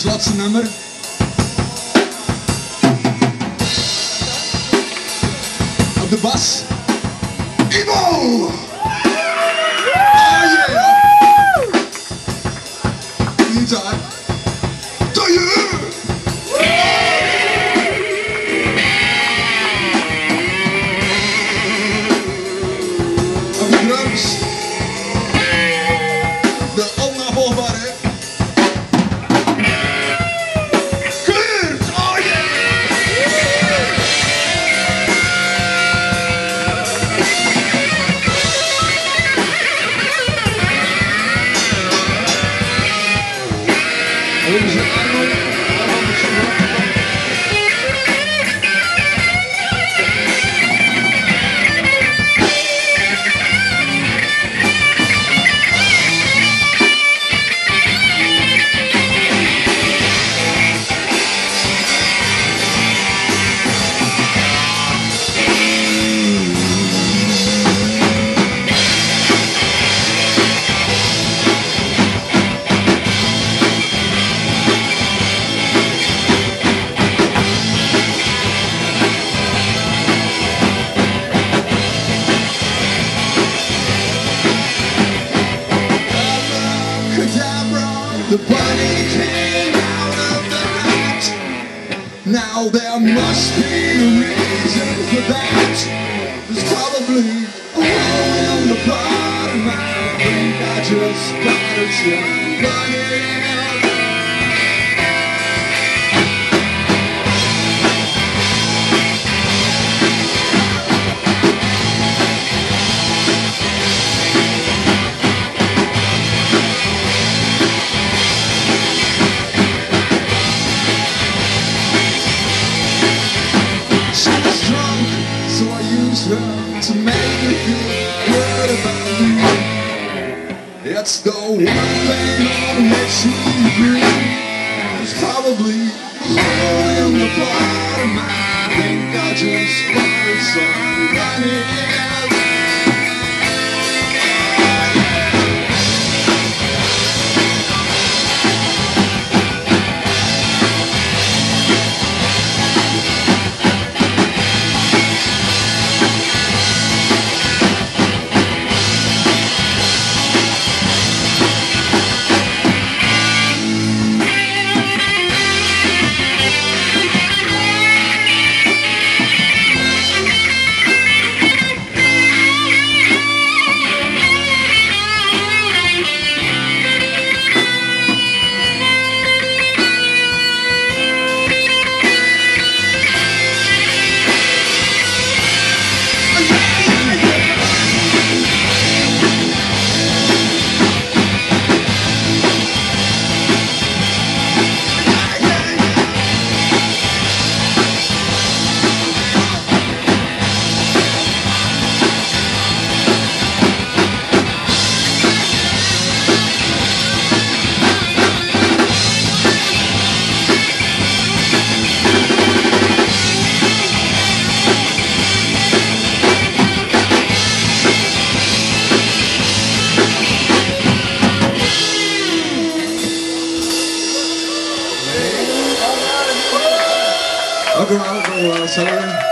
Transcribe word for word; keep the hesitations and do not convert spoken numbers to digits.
ons laatste nummer. Op de bas. Ivo! Oh yeah! Gitaar. Taillieu! Op de drums. De onnavolgbare. The bunny came out of the hat. Now there must be a reason for that. There's probably a hole in the bottom. I think I just spotted some bunny. To make me feel good about you. It's the one thing that makes me agree. There's probably a hole in the bottom. I think I just spotted somebody else. Dank u wel, dank u wel, sorry.